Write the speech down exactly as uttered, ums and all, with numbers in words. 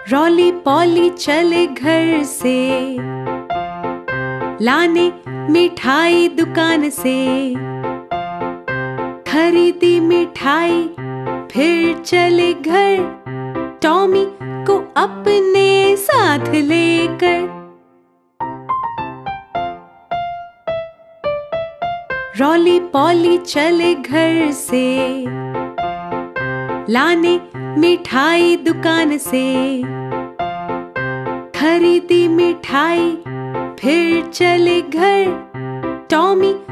Really poly चले घर से लाने मिठाई दुकान से। खरीदी मिठाई फिर चले घर टॉमी को अपने साथ लेकर। रॉली पॉली चले घर से लाने मिठाई दुकान से। खरीदी मिठाई फिर चले घर टॉमी